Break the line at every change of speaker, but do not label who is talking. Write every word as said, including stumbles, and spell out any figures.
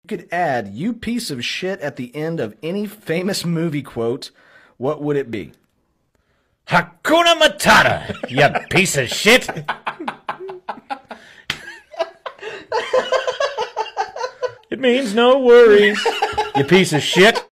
You could add "you piece of shit" at the end of any famous movie quote, what would it be?
Hakuna Matata, you piece of shit. It means no worries, you piece of shit.